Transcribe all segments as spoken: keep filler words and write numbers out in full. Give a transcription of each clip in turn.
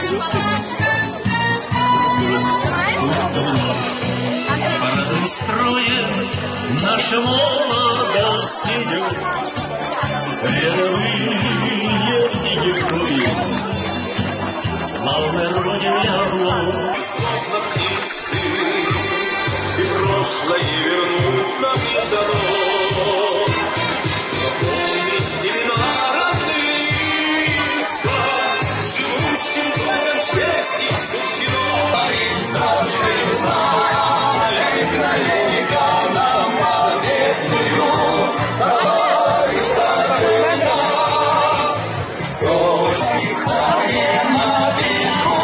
Парадным строем наша молодость идет, рядовые герои, славной родине орлов. Словно птицы, и прошлое вернут нам не дано, но помнить имена разлиться, живущим городом счастье суждено. Париж должна века, века нам победную, Париж должна, сколь дыханием напишу,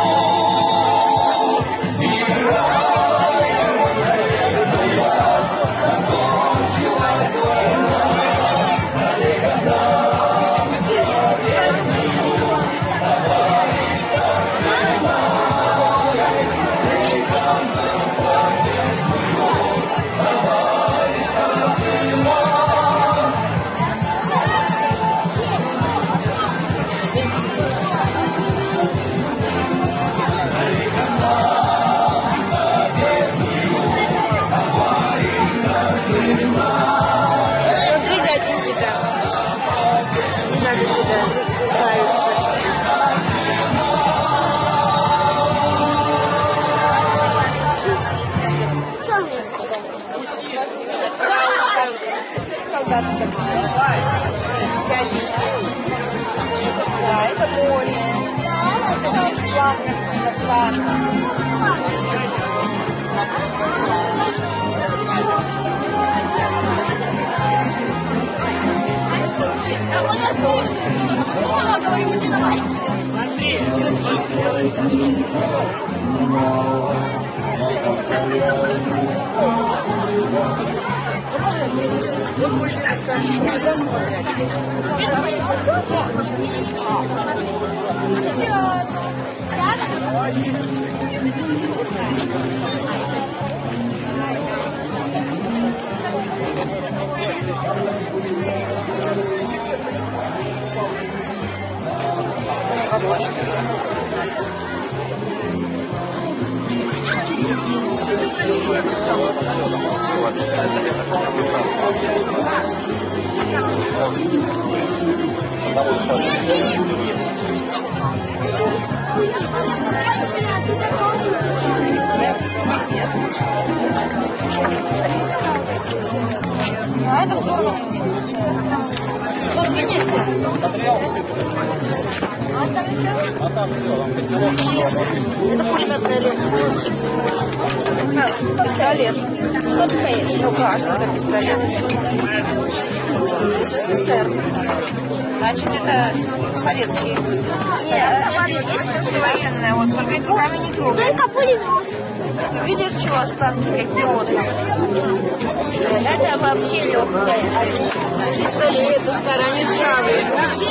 играя наверное, закончилась война, навсегда победную, Париж должна. Смотри, дяденьки-то. Надо туда ставиться. Солдаты такие. Дяденьки. Да, это море. Это план, это план. А это здорово. Это пулеметная лента. Пистолет. Ну как, что это пистолет? СССР. Значит, это советский. Нет, это есть все военное. Вот только эти камни не трогают. Только пулемет. Видишь, чего остатки, какие вот. Это вообще легкое. Пистолет, устранит шавы.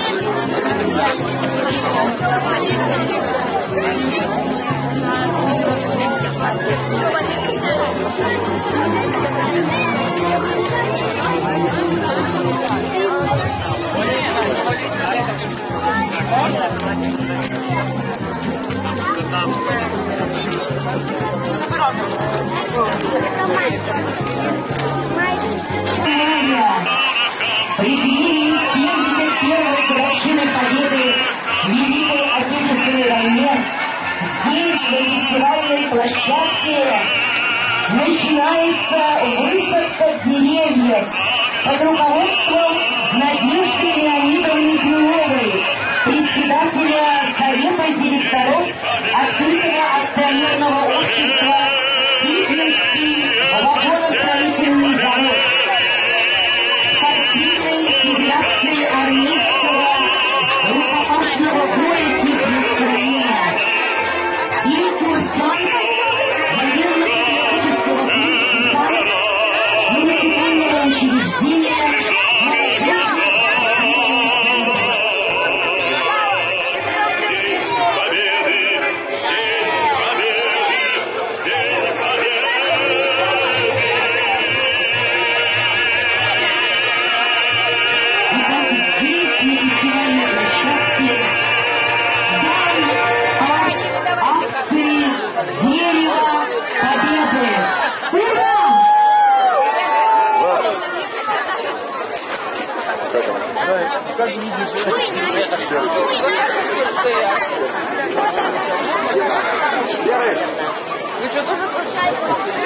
Присоединились к семьдесят первой годовщине победы в Великой Отечественной войне. Здесь, на фестивальной площадке, начинается высадка деревьев под руководством Надежды Леонидовны Крыловой, председателя Совета директоров открытого акционерного общества «Сибирский вагоностроительный завод», спортивной федерации армейского рукопашного боя техностроения и курсант военно-патриотического клуба муниципального учреждения молодежи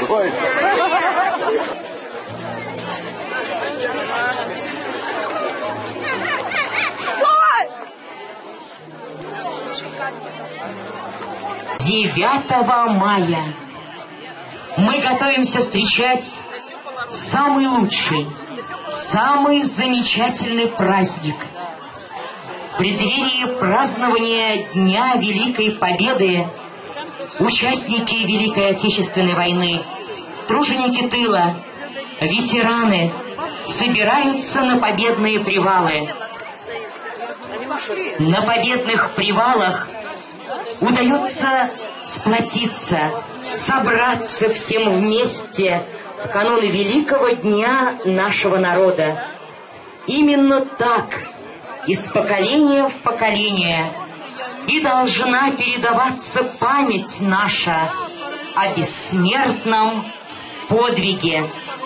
Ой. девятого мая мы готовимся встречать самый лучший, самый замечательный праздник. В преддверии празднования Дня Великой Победы участники Великой Отечественной войны, труженики тыла, ветераны собираются на победные привалы. На победных привалах удается сплотиться, собраться всем вместе в канун великого дня нашего народа. Именно так, из поколения в поколение, и должна передаваться память наша о бессмертном подвиге.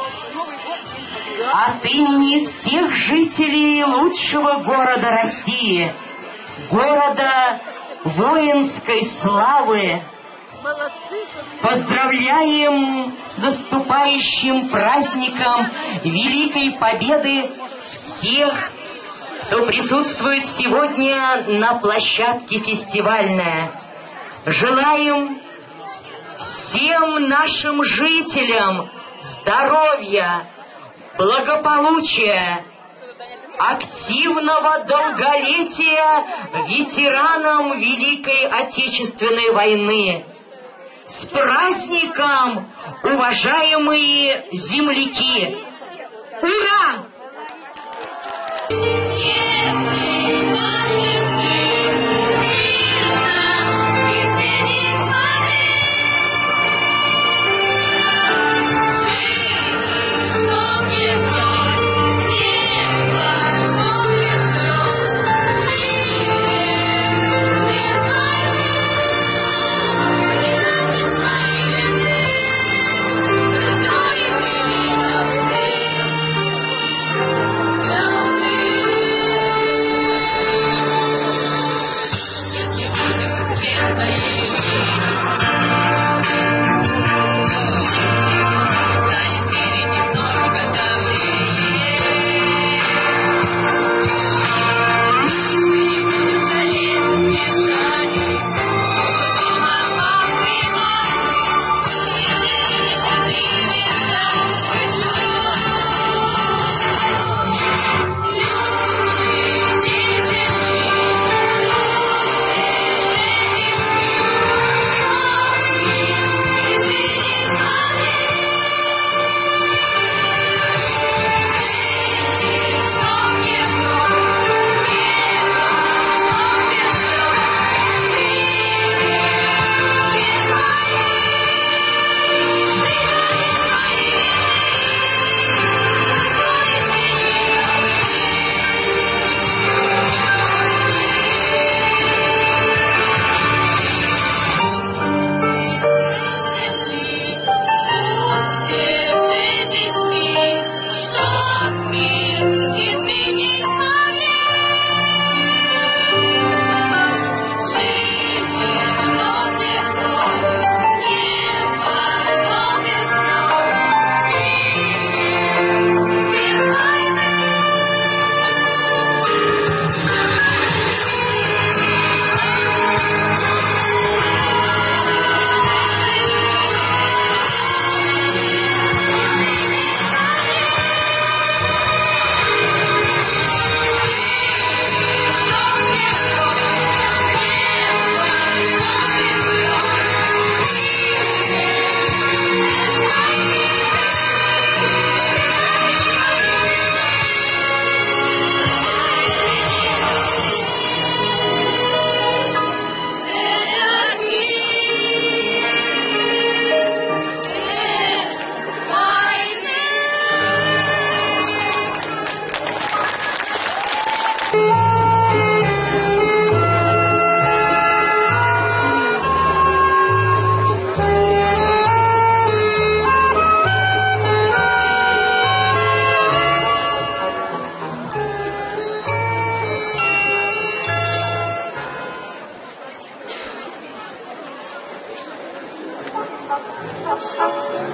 От имени всех жителей лучшего города России, города воинской славы, поздравляем с наступающим праздником Великой Победы всех, кто присутствует сегодня на площадке фестивальной. Желаем всем нашим жителям здоровья, благополучия, активного долголетия ветеранам Великой Отечественной войны. С праздником, уважаемые земляки! Ура!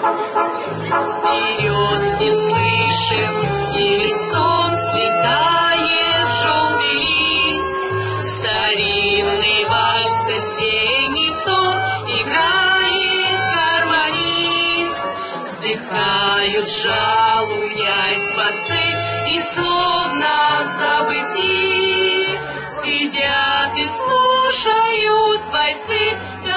Берез не слышим, и лесом светает желтый лист. Старинный вальс, осенний сон, играет гармонист. Вздыхают, жалуясь басы, и словно в забытии сидят и слушают бойцы,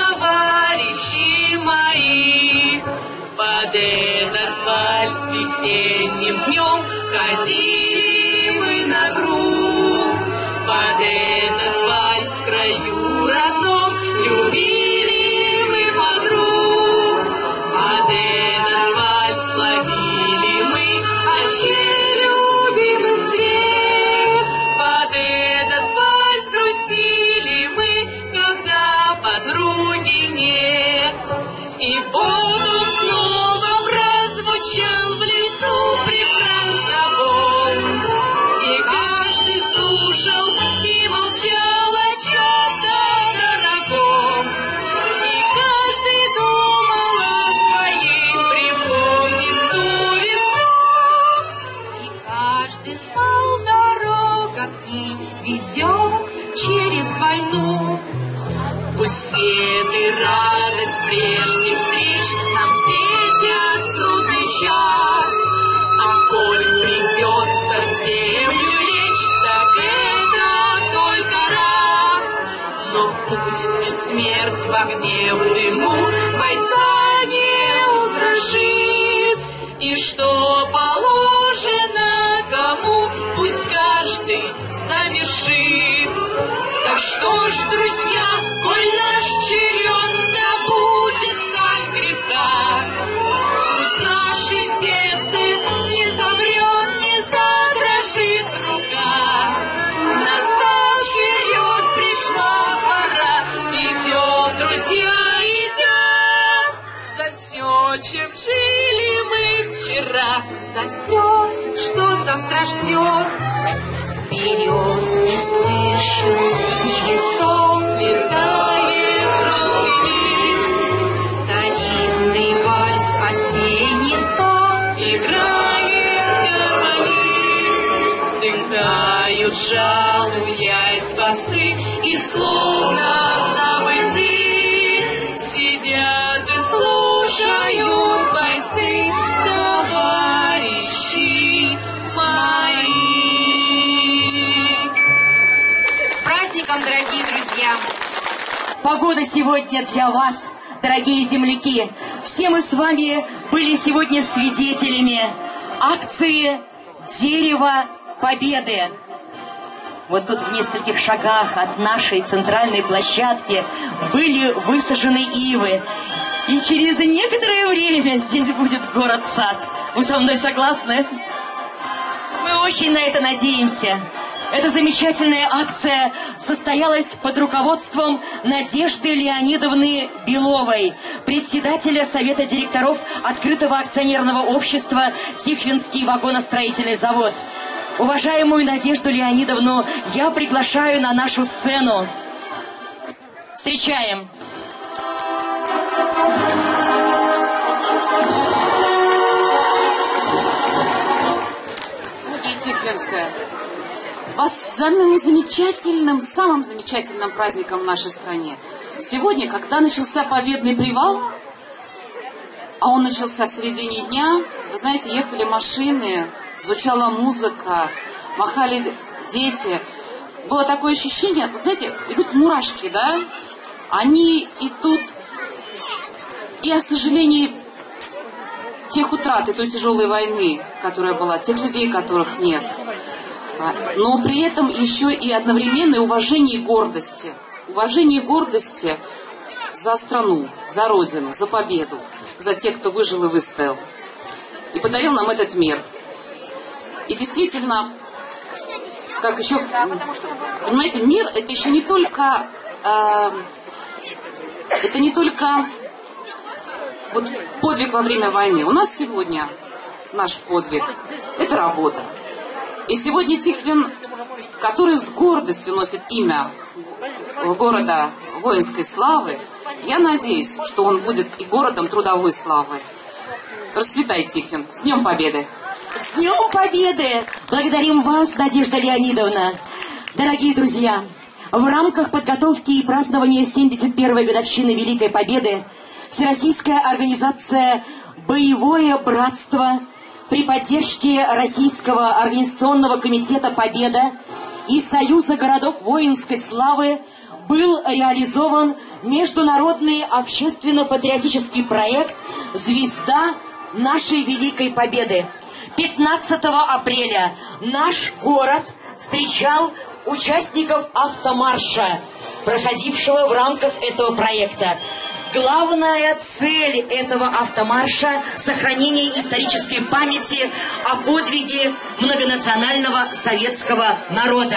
товарищи мои. Под этот вальс весенним днем ходили мы на круг. Под этот вальс в краю родном любили мы подруг. Под этот вальс ловили мы любимый свет. Под этот вальс грустили мы, когда подруги нет. И воздух снова прозвучал в лесу припраздновом, и каждый слушал и молчал о чем-то дорогом, и каждый думал о своей, припомнив ту весну, и каждый знал дорога к ней ведет через войну. Пусть свет и радость прежних встреч нам светят в трудный час, а коль придется в землю лечь, так это только раз. Но пусть и смерть в огне, в дыму бойца не устрашит, и что положено кому, пусть каждый совершит. Так что ж, друзья, коль наш черед, да будет сталь греха, пусть наше сердце не замрет, не задрожит рука. Настал черед, пришла пора, идем, друзья, идем за все, чем жили мы вчера, за все, что завтра ждет. Берез не слышу, невесом сверкает желтый лист. Старинный вальс, осенний сон, играет гармонист. Вздыхают, жалуясь басы, и словно в забытии сидят и слушают бойцы, товарищи мои. Дорогие друзья, Погода сегодня для вас, дорогие земляки. Все мы с вами были сегодня свидетелями акции «Дерево Победы». Вот тут в нескольких шагах от нашей центральной площадки были высажены ивы. И через некоторое время здесь будет город-сад. Вы со мной согласны? Мы очень на это надеемся. Эта замечательная акция состоялась под руководством Надежды Леонидовны Беловой, председателя Совета директоров открытого акционерного общества «Тихвинский вагоностроительный завод». Уважаемую Надежду Леонидовну я приглашаю на нашу сцену. Встречаем. Дорогие тихвинцы, вас с самым замечательным, самым замечательным праздником в нашей стране. Сегодня, когда начался победный привал, а он начался в середине дня, вы знаете, ехали машины, звучала музыка, махали дети. Было такое ощущение, вы знаете, идут мурашки, да? Они идут и о сожалении тех утрат, и той тяжелой войны, которая была, тех людей, которых нет. Но при этом еще и одновременное уважение и гордости. Уважение и гордости за страну, за Родину, за победу, за тех, кто выжил и выстоял. И подарил нам этот мир. И действительно, как еще, понимаете, мир это еще не только, э, это не только вот подвиг во время войны. У нас сегодня наш подвиг – это работа. И сегодня Тихвин, который с гордостью носит имя города воинской славы, я надеюсь, что он будет и городом трудовой славы. Расцветай, Тихвин. С Днем Победы! С Днем Победы! Благодарим вас, Надежда Леонидовна. Дорогие друзья, в рамках подготовки и празднования семьдесят первой годовщины Великой Победы Всероссийская организация «Боевое братство» при поддержке Российского организационного комитета «Победа» и Союза городов воинской славы был реализован международный общественно-патриотический проект «Звезда нашей Великой Победы». пятнадцатого апреля наш город встречал участников автомарша, проходившего в рамках этого проекта. Главная цель этого автомарша – сохранение исторической памяти о подвиге многонационального советского народа.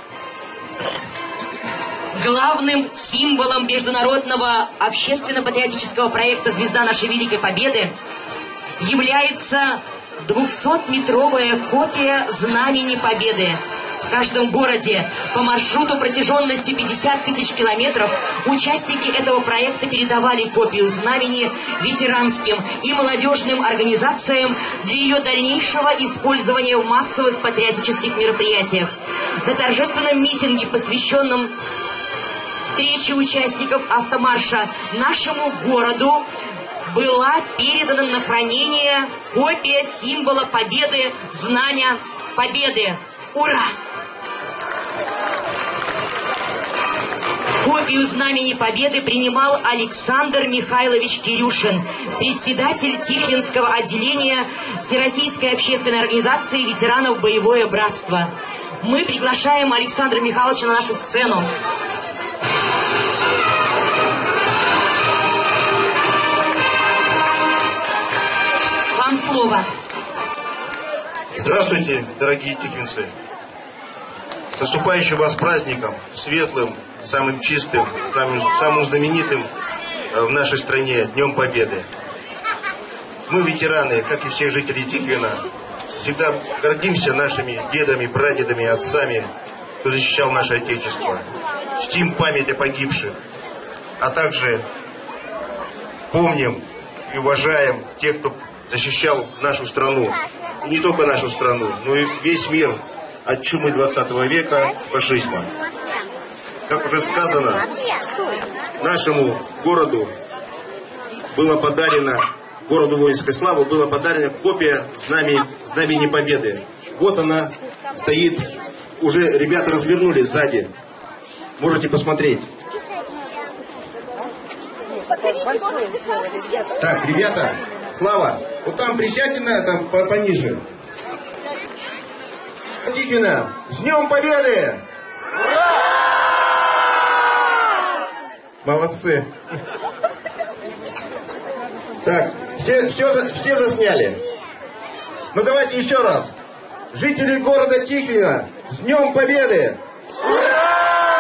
Главным символом международного общественно-патриотического проекта «Звезда нашей Великой Победы» является двухсотметровая копия Знамени Победы. В каждом городе по маршруту протяженностью пятьдесят тысяч километров участники этого проекта передавали копию знамени ветеранским и молодежным организациям для ее дальнейшего использования в массовых патриотических мероприятиях. На торжественном митинге, посвященном встрече участников автомарша нашему городу, была передана на хранение копия символа Победы, Знамя Победы. Ура! Копию Знамени Победы принимал Александр Михайлович Кирюшин, председатель Тихвинского отделения Всероссийской общественной организации ветеранов «Боевое братство». Мы приглашаем Александра Михайловича на нашу сцену. Вам слово. Здравствуйте, дорогие тихвинцы! С наступающим вас праздником, светлым, самым чистым, самым, самым знаменитым в нашей стране Днем Победы. Мы, ветераны, как и все жители Тихвина, всегда гордимся нашими дедами, прадедами, отцами, кто защищал наше Отечество. Чтим память о погибших, а также помним и уважаем тех, кто защищал нашу страну. И не только нашу страну, но и весь мир от чумы двадцатого века, фашизма. Как уже сказано, нашему городу было подарено, городу воинской славы была подарена копия знамени, знамени Победы. Вот она стоит, уже ребята развернули сзади. Можете посмотреть. Так, ребята, Слава, вот там присядьте на, там пониже. Тихвина, с Днем Победы! Ура! Молодцы. Так, все, все, все засняли. Ну давайте еще раз. Жители города Тихвина, с Днем Победы! Ура!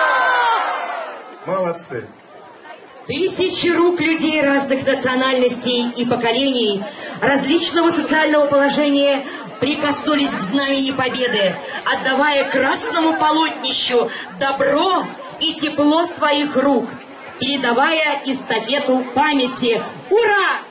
Молодцы. Тысячи рук людей разных национальностей и поколений, различного социального положения прикоснулись к Знамени Победы, отдавая красному полотнищу добро и тепло своих рук, передавая эстафету памяти. Ура!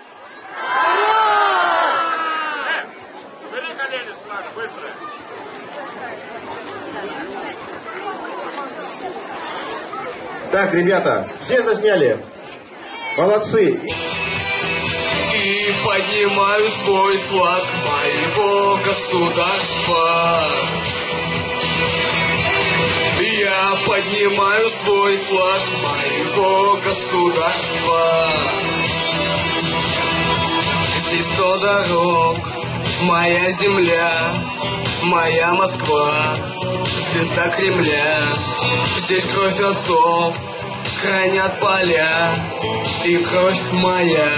Так, ребята, все засняли? Молодцы. И поднимаю свой флаг моего государства. Я поднимаю свой флаг моего государства. Здесь сто дорог, моя земля, моя Москва, звезда Кремля. Здесь кровь отцов хранят поля и кровь моя.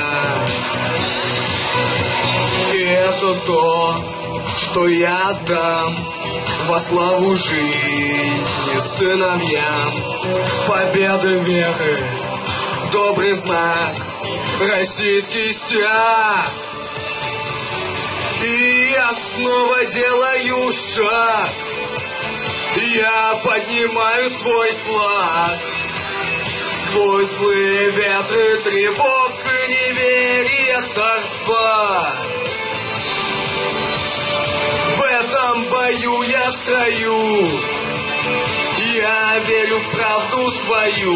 И это то, что я отдам во славу жизни сыновьям. Победы веры, добрый знак, российский стяг. И я снова делаю шаг, я поднимаю свой флаг. Сквозь злые ветры тревог и неверия царства. В этом бою я в строю, я верю в правду свою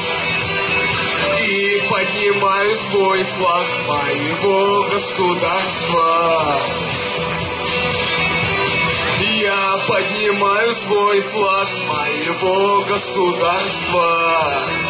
и поднимаю свой флаг моего государства. Я поднимаю свой флаг моего государства.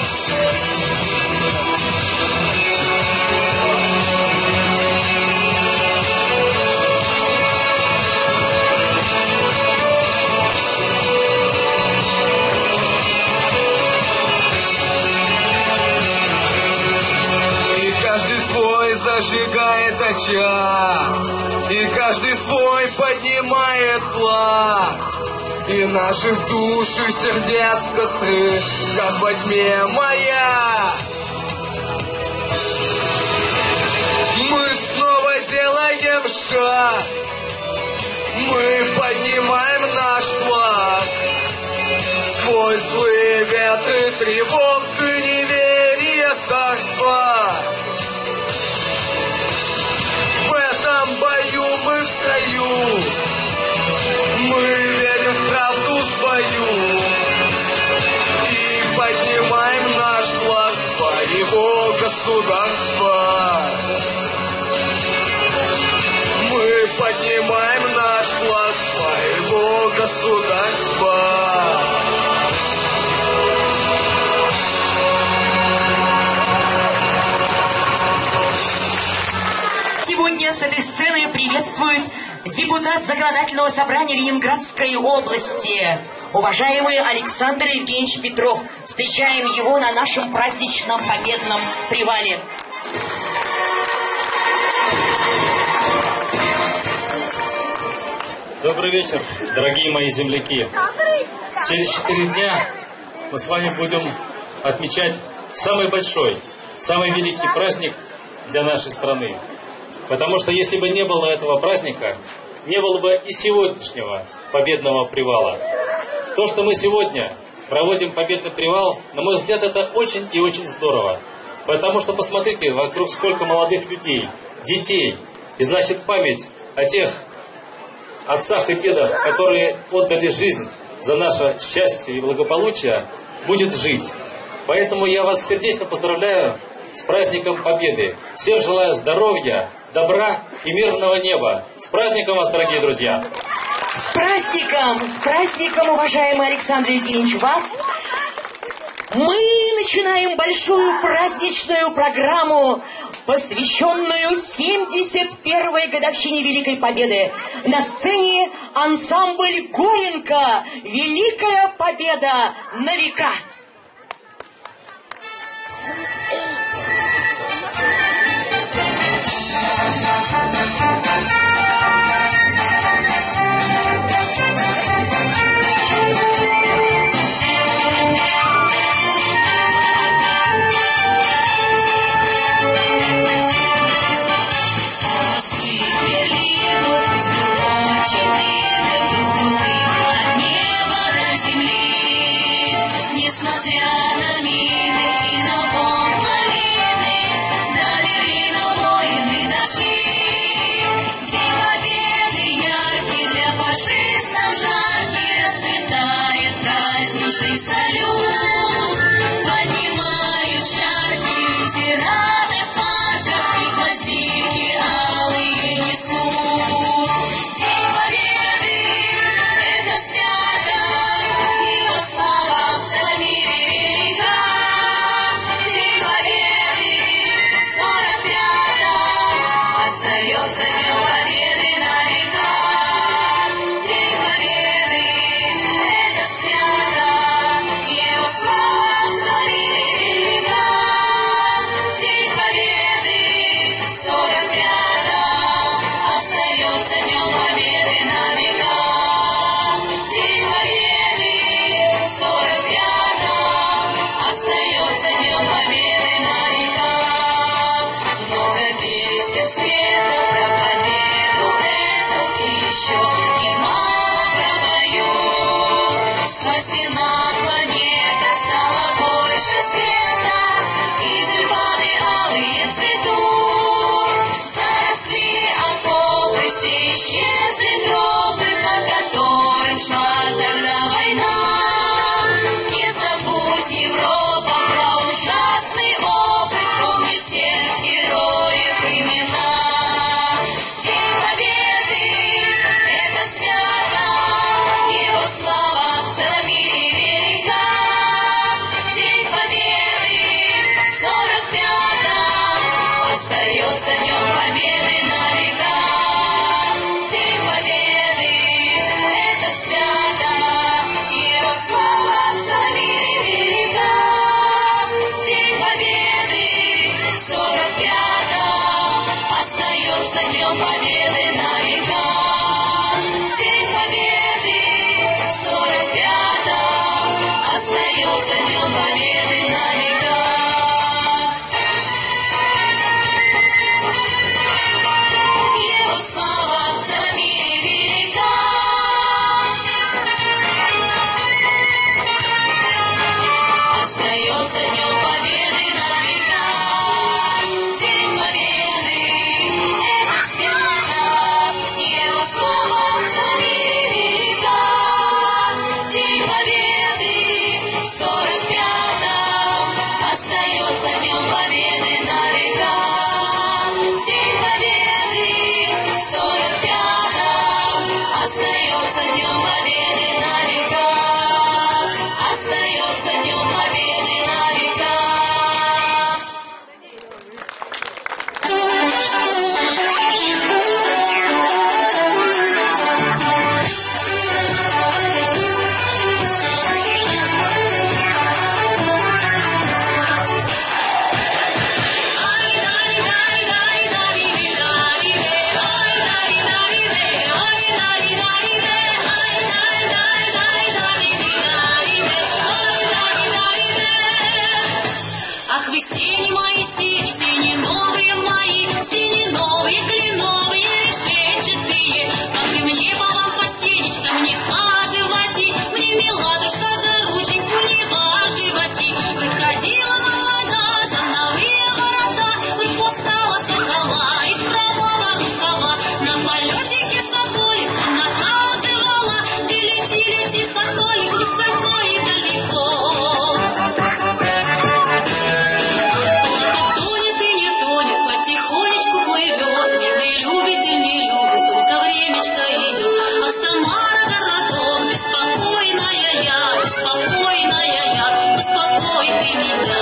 И каждый свой зажигает очаг, и каждый свой поднимает флаг, и наших душ и сердец костры, как во тьме моя. Мы снова делаем шаг, мы поднимаем наш флаг сквозь злые ветры тревог и неверия царства. В этом бою мы в строю, мы верим в правду свою и поднимаем наш флаг своего государства. Мы поднимаем наш флаг своего государства. Сегодня с этой сцены приветствует депутат Законодательного собрания Ленинградской области, уважаемый Александр Евгеньевич Петров. Встречаем его на нашем праздничном победном привале. Добрый вечер, дорогие мои земляки. Через четыре дня мы с вами будем отмечать самый большой, самый великий праздник для нашей страны. Потому что если бы не было этого праздника, не было бы и сегодняшнего победного привала. То, что мы сегодня проводим победный привал, на мой взгляд, это очень и очень здорово. Потому что посмотрите, вокруг сколько молодых людей, детей. И значит, память о тех отцах и дедах, которые отдали жизнь за наше счастье и благополучие, будет жить. Поэтому я вас сердечно поздравляю с праздником Победы. Всем желаю здоровья, добра и мирного неба. С праздником вас, дорогие друзья! С праздником, с праздником, уважаемый Александр Евгеньевич, вас! Мы начинаем большую праздничную программу, посвященную семьдесят первой годовщине Великой Победы. На сцене ансамбль Горенко «Великая Победа на века». Несмотря остается Днем Победы навека. День Победы — это свято, его слава в целом мире велика. День Победы в сорок пятом остается Днем Победы навека. День Победы в сорок пятом остается Днем Победы навека. Его слава в целом мире велика. Остается Днем Победы навека. День Победы — это свято, его слава в целом мире велика. День Победы в сорок пятом остается Днем Победы навека. День Победы в сорок пятом остается Днем Победы навека. Остается Днем Победы навека. Ах, вы сени мои, сени, сени новые мои, сени новые, кленовые, решетчатые. Как и мне по вам по сенечкам не хаживати, мне миладушка за рученьку не важивати. Выходила молода, зановые города, выпускала сокола из правого рукава. На полетике соколик наказывала, ты лети, лети, соколик, высоко и далеко. Тонет и не тонет, потихонечку плывет, где ты любит и не любит, только времечко идет. А Самара городок, беспокойная я, беспокойная я, беспокой ты меня.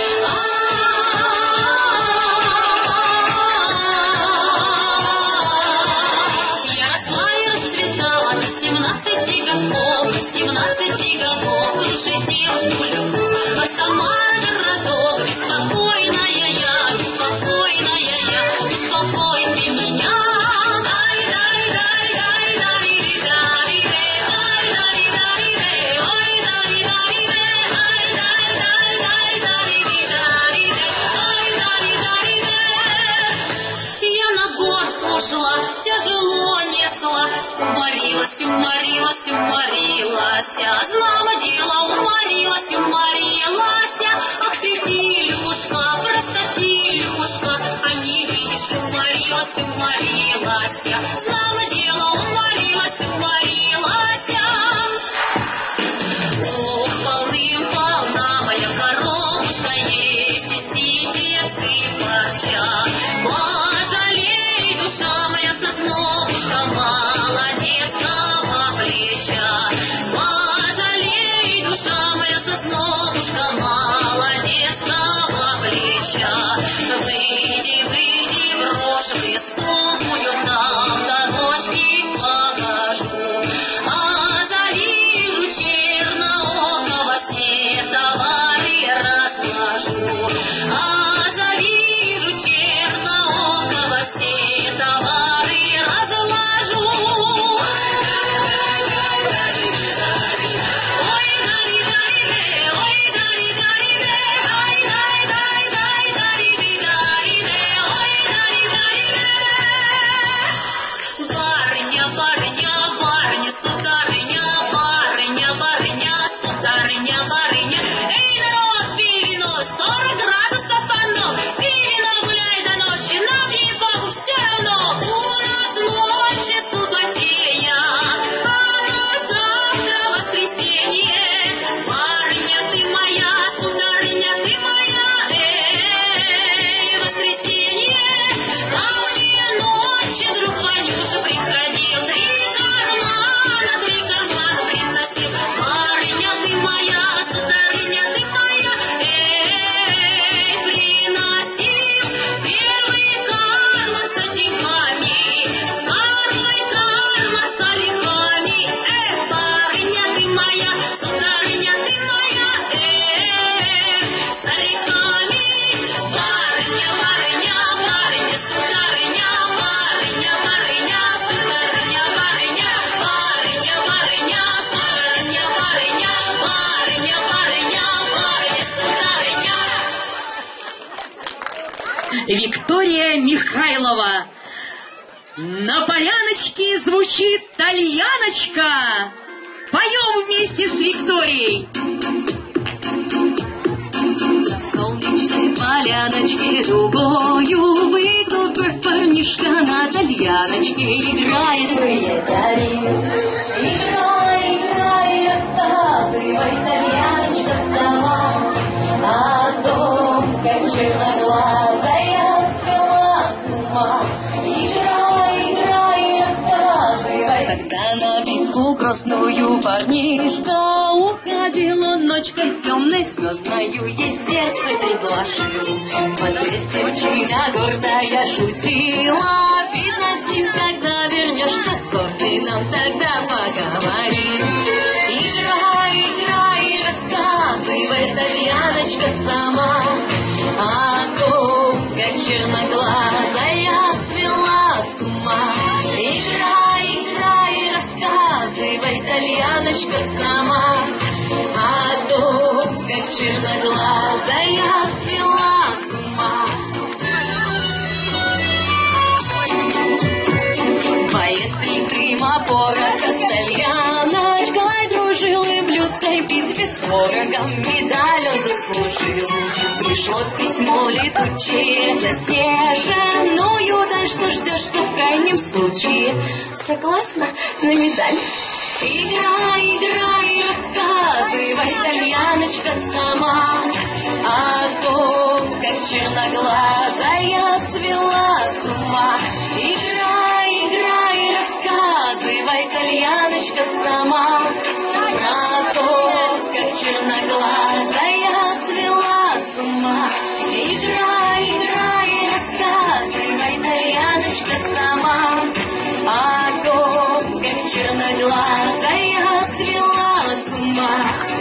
Я росла и расцветала до семнадцати годков, до семнадцати годков, слушай девушку люблю. А Самара городок, беспокойная я, беспокойная я, беспокой ты меня. Ай, дай, дай, дай, дай, дай, дай, ай, дай, дай, дай, ой, дай, дай, дай, ай, дай, дай, дай, дай, дай, ай, дай, дай, дай. Я на горку ушла, тяжело несла, уморилась, уморилась, уморилась, знала дело, уморилась, уморилась. Ах ты, Филюшка, простотилюшка, а не видишь, уморилась, уморилась, знала дело, уморилась, уморилась. Ох, полным-полна моя коровушка есть, и сидит и парча. Пожалей, душа моя, сосновушка, молодецкого плеча. Пожалей, душа моя, сосновушка, молодецкого плеча. Выйди, выйди в рожь высокую, там до ночки покажу. А Виктория Михайлова. На поляночке звучит тальяночка. Поем вместе с Викторией. На солнечной поляночке дугою выкупив парнишка на тальяночке играет приятель. Играй, играй, рассказывай, тальяночка сама, а то, как черноглазая спела с ума. Играй, играй, рассказывай. Когда на битву красную парнишка уходил он ночкой темной, звездною ей сердце приглашил. В ответ девчина гордая шутила: видно, с ним, когда вернешься с орденом, тогда поговорим. Играй, играй, рассказывай, тальяночка сама, о том, как черноглазая свела с ума. Играй, играй, рассказывай, тальяночка сама, о том, как черноглазая свела с ума. Если Крыма порока с тальяночкой дружил, и в лютой битве с ворогом медаль он заслужил. Пришло письмо летучее, заснеженную даль, что ждешь, что в крайнем случае согласна на медаль. Играй, играй, рассказывай, тальяночка сама, о том, как черноглазая свела с ума. Играй, играй, рассказывай, тальяночка сама, о том, как черноглазая свела с ума. Играй, играй, рассказывай, тальяночка сама, о том, как черноглазая свела с ума.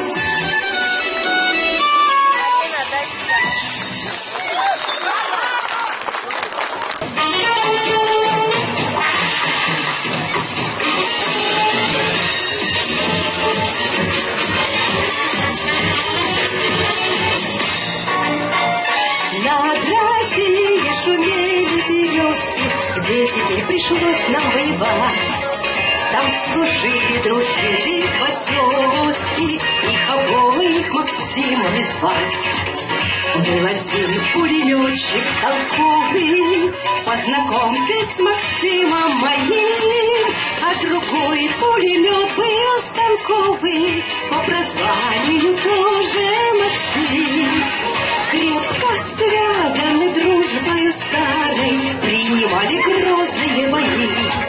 На России шумели березки, где теперь пришлось нам воевать. Там служили, дружили потезки, их обоих Максимами звать. Был один пулеметчик толковый, познакомьтесь с Максимом моим, а другой пулемет был станковый, по прозванию тоже Максим. Крепко связаны дружбою старой, принимали грозные бои.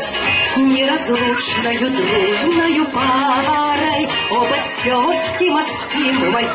Неразлучною дружною парой оба тезки Максимы мои.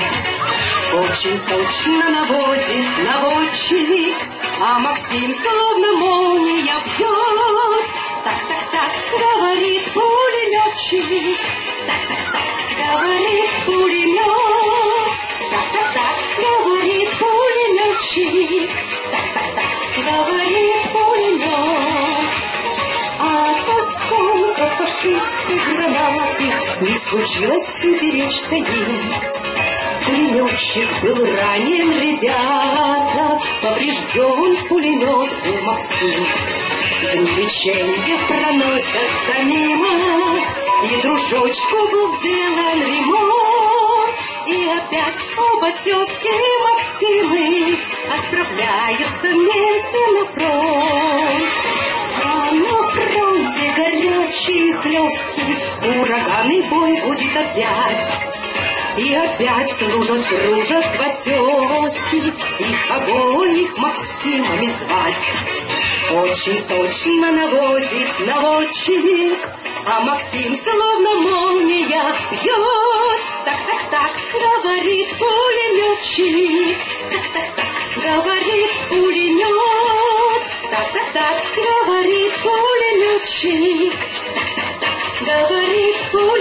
Очень точно наводит наводчик, а Максим словно молния бьет. Так-так-так, говорит пулеметчик, так-так-так, говорит пулемет. Так-так-так, говорит пулеметчик, так-так-так, говорит пулемет. А поскольку фашисты гранаты не случилось уберечься им, пулеметчик был ранен, ребята, поврежден пулемет был Максим. Замечания проносятся мимо, и дружочку был сделан ремонт, и опять оба тезки Максимы отправляются вместе на фронт. А на фронте горячий хлесткий ураганный бой будет опять. И опять служат, дружат два тезки, их обоих Максимами звать. Очень точно наводит наводчик, а Максим словно молния бьет. Так-так-так, говорит пулеметчик, так-так-так, говорит пулемет. Так-так-так, говорит пулеметчик, так-так-так, говорит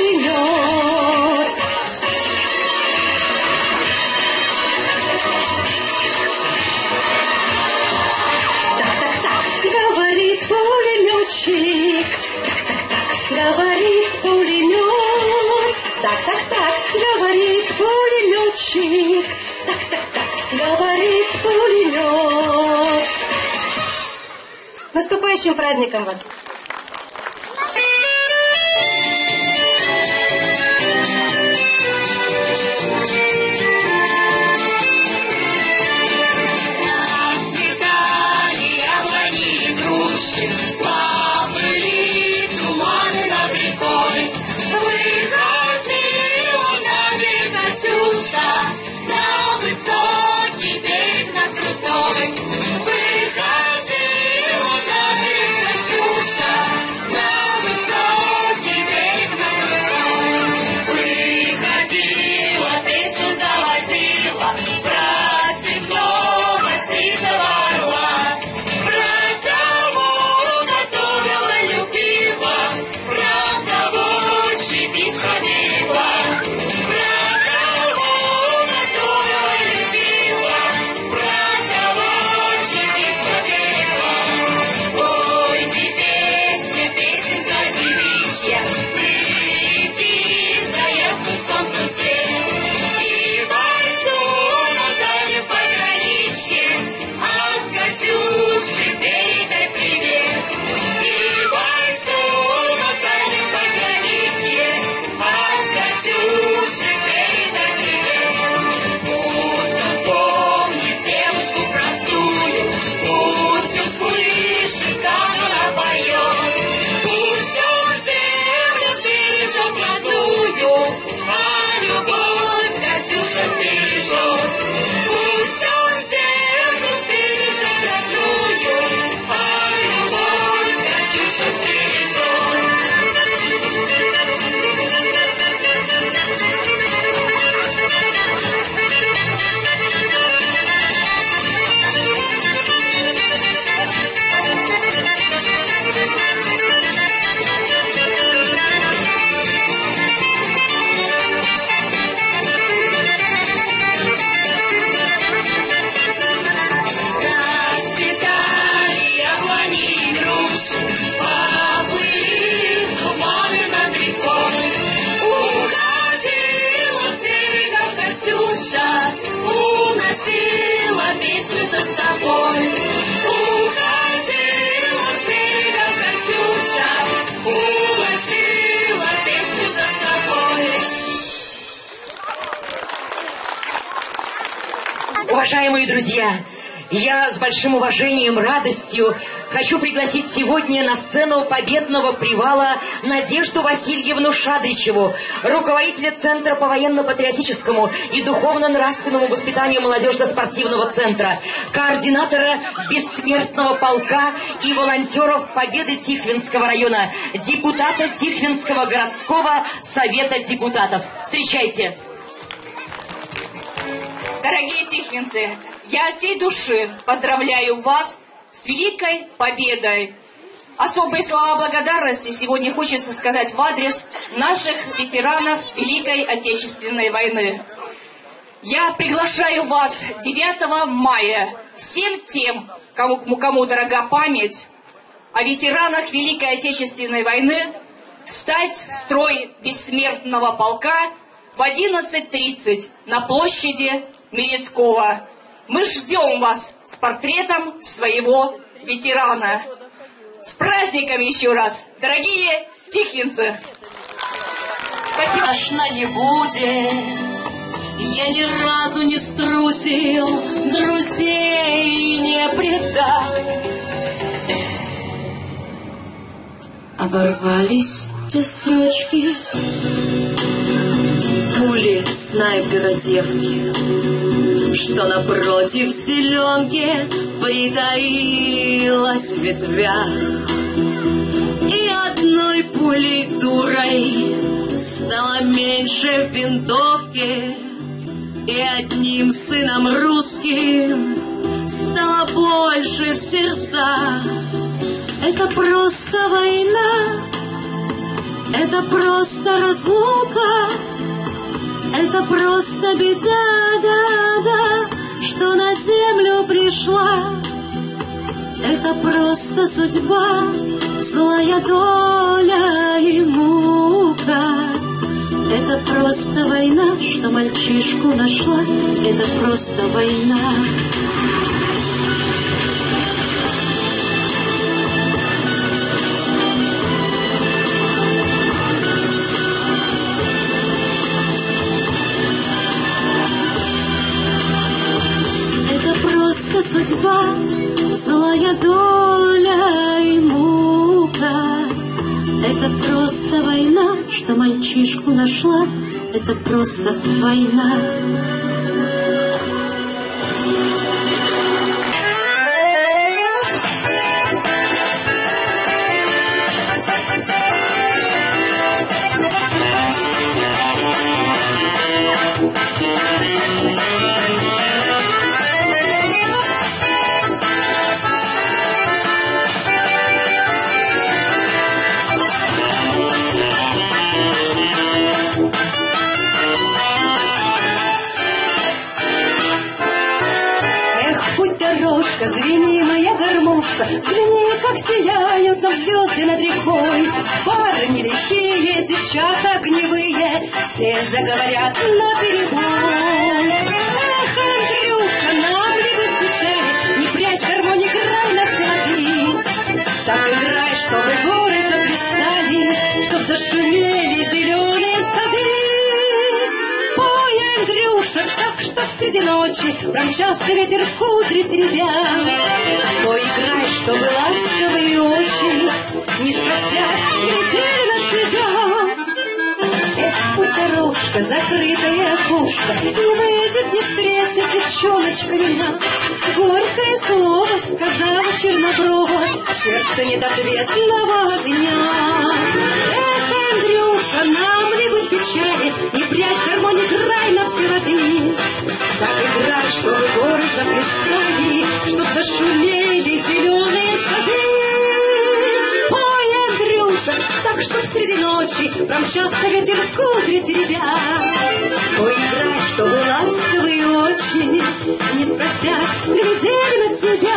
пулемет. Говорит пулеметчик, так-так-так, говорит пулемет. Так-так-так, говорит пулеметчик, так-так-так, говорит пулемет. наступающим праздником вас! Плавали туманы над рекой, выходила на берег Катюша, на высокий берег, на крутой. Выходила на берег Катюша, на высокий берег, на крутой. Выходила, песню заводила про седьмого сизого орла, уносила песню за собой. Уходила с берега Катюша, уносила песню за собой. Уважаемые друзья, я с большим уважением, радостью хочу пригласить сегодня на сцену победного привала Надежду Васильевну Шадричеву, руководителя Центра по военно-патриотическому и духовно-нравственному воспитанию молодежно-спортивного центра, координатора бессмертного полка и волонтеров Победы Тихвинского района, депутата Тихвинского городского совета депутатов. Встречайте! Дорогие тихвинцы, я от всей души поздравляю вас с великой победой. Особые слова благодарности сегодня хочется сказать в адрес наших ветеранов Великой Отечественной войны. Я приглашаю вас девятого мая всем тем, кому, кому дорога память о ветеранах Великой Отечественной войны, встать в строй бессмертного полка в одиннадцать тридцать на площади Мерецкого. Мы ждем вас с портретом своего ветерана. С праздником еще раз, дорогие тихвинцы! Спасибо. Страшно не будет, я ни разу не струсил, друзей не предал. Оборвались те строчки, пули снайпера девки, что напротив зеленки притаилась в ветвях. И одной пулей дурой стало меньше в винтовке, и одним сыном русским стало больше в сердцах. Это просто война, это просто разлука, это просто беда, да, да, что на землю пришла. Это просто судьба, злая доля и мука. Это просто война, что мальчишку нашла. Это просто война. просто судьба, злая доля и мука. Это просто война, что мальчишку нашла, это просто война. Звени, моя гармошка, звени, как сияют нам звезды над рекой. Парни лихие, девчата огневые, все заговорят наперебой. Эх, Андрюша, нам ли быть печали, не прячь гармонь, играй на все лады. Так играй, чтобы горы заплясали, чтоб зашумели зеленые сады. Пой, Андрюша, так, чтоб среди ночи промчался ветер в кудре теребя. Поиграй, чтобы ласковые очи, не спросясь, глядели на тебя. Эх, хуторушка, закрытое окошко, не выйдет, не встретит девчоночка меня. Горькое слово сказала черноброва, сердце нет ответного огня. Эх, Андрюша, нам ли быть печали, не прячь гармонь, играй на все лады. Так играй, чтобы горы заплясали, чтоб зашумели зеленые сады. Пой, Андрюша, так, чтоб среди ночи промчался ветер в кудре теребя. Поиграй, чтобы ласковые очи, не спросясь, глядели на тебя.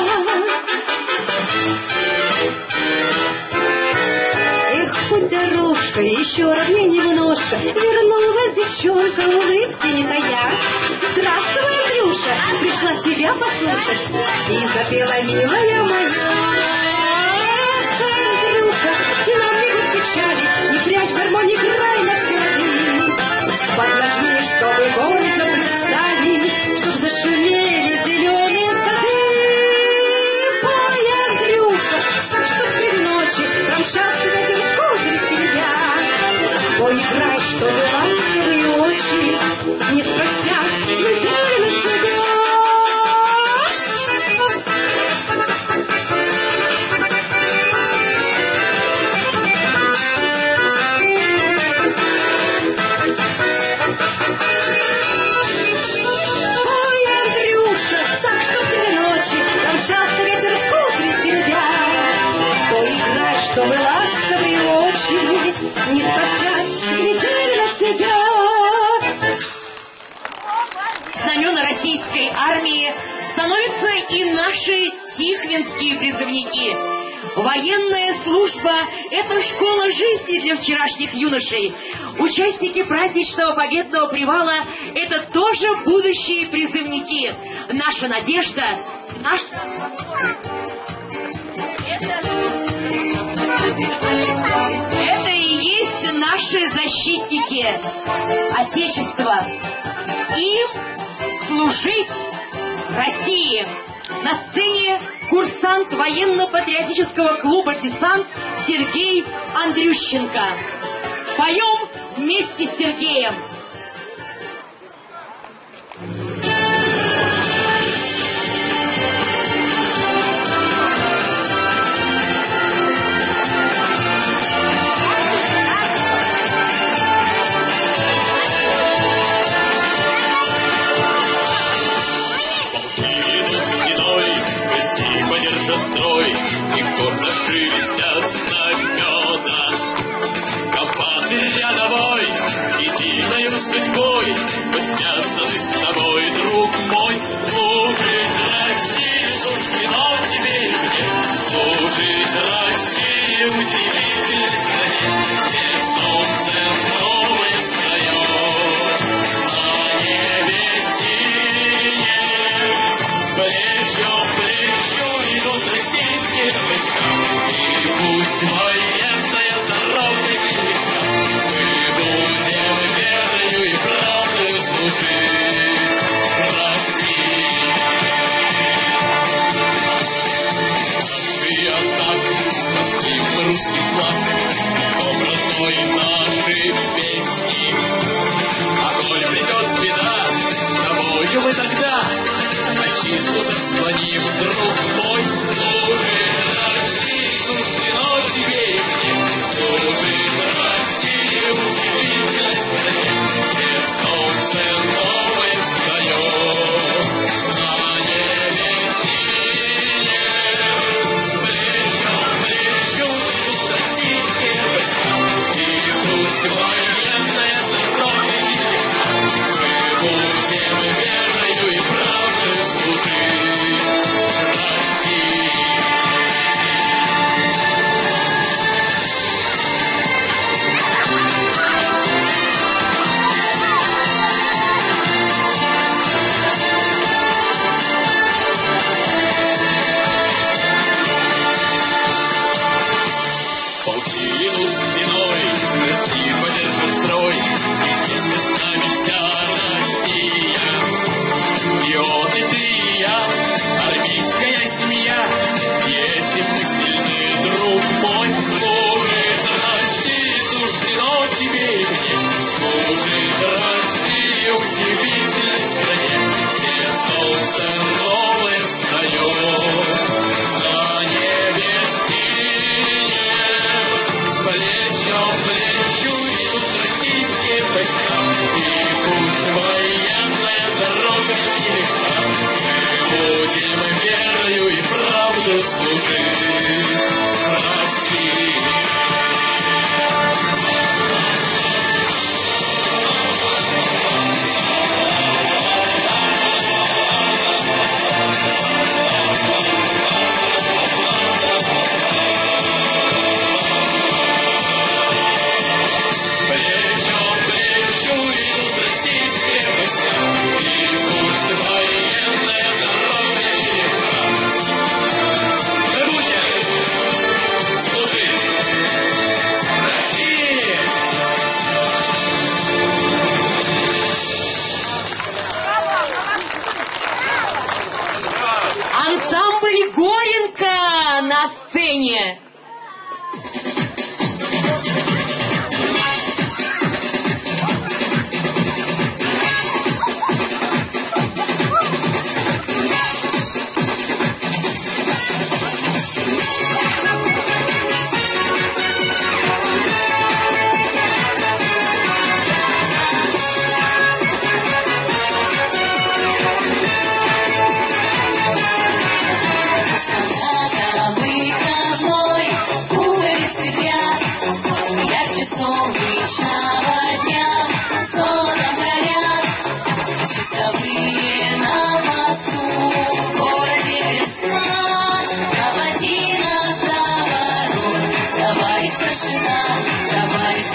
Эх, хоть дорожка, еще ровней немножко, вернулась девчонка, улыбки не тая. Здравствуй, Андрюша, пришла тебя послушать и запела, милая моя. Эх, Андрюша, нам не быть печали, не прячь гармонь, играй на все лады. Поднажми, чтобы горы заплясали, чтоб зашумели зеленые сады. Пой, Андрюша, так что среди ночи промчался ветер в кудре теребя. Поиграй, чтобы ласковые очи, не спросясь, глядели на тебя. Ой, Андрюша, так что среди ночи промчался ветер в кудре теребя. Поиграй, чтобы ласковые очи, не спросясь, глядели на тебя. Знамена российской армии становятся и наши тихвинские призывники. Военная служба – это школа жизни для вчерашних юношей. Участники праздничного победного привала – это тоже будущие призывники. Наша надежда, наш... Это и есть наши защитники Отечества. Им служить России. На сцене курсант военно-патриотического клуба «Десант» Сергей Андрющенко. Поем вместе с Сергеем. Строй, и гордо шелестят знамена. Компанты рядовой, единою судьбой, мы связаны с тобой, друг мой. Служить России суждено тебе и мне, служить России удивительной стране, где солнце новое встает, на небе синее, плечо в плечо идут российские войска, и пусть военная дорога велика, мы будем верою и правдою служить России.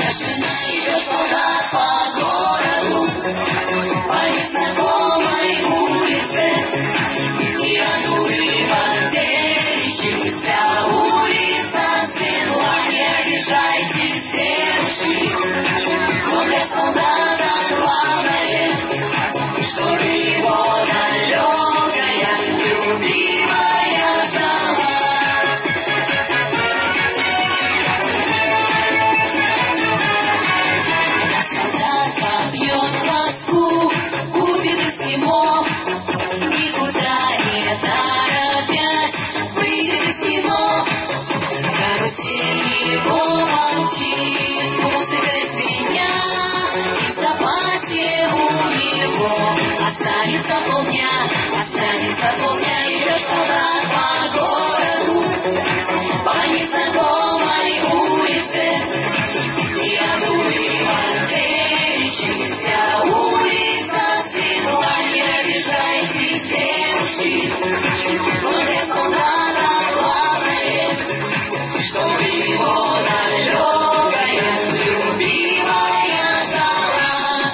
Тишина идет солдат по городу, по незнакомой улице. Я дурева девичья, вся улица светла, не обижайтесь, девушки. Но для солдата главное, чтобы его далекая, любимая ждала. Солдат побьет Москву, купит эскимо, никуда не торопясь, выйдет из кино. Карусель его молчит, музыка звеня, и в запасе у него останется полдня, останется полдня. Идет солдат по городу, по незнакомой улице. Я дурева девичья, вся улица светла, не обижайтесь, девушки. Но для солдата главное, чтобы его далекая, любимая ждала.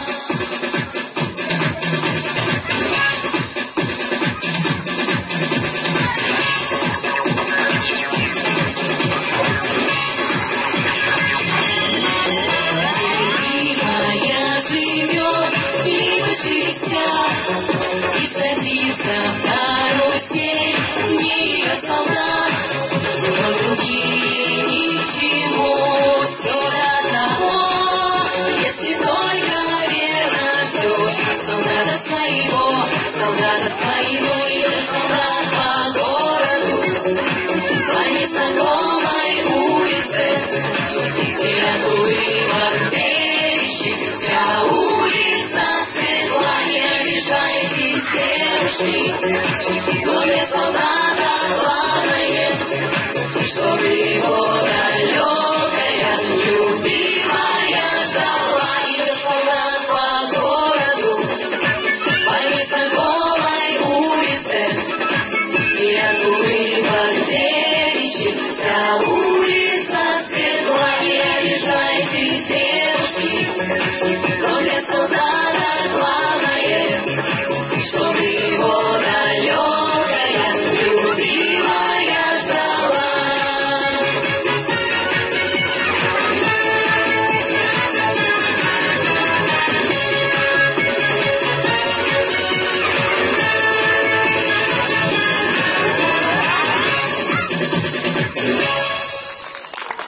Любимая живет, либо шелестят, и садится в карусель, не ее солдат, но другие ни к чему, все до одного, если только верно ждешь солдата своего, солдата своего. Идет солдат по городу, по незнакомой улице. Я дурева девичьих, вся улица светла, не обижайтесь, девушки. Но для солдата главное, чтобы его далекая, любимая ждала. Идет солдат по городу, по незнакомой улице. Я дурева девичьих, вся улица светла, не обижайтесь, девушки. Но для солдата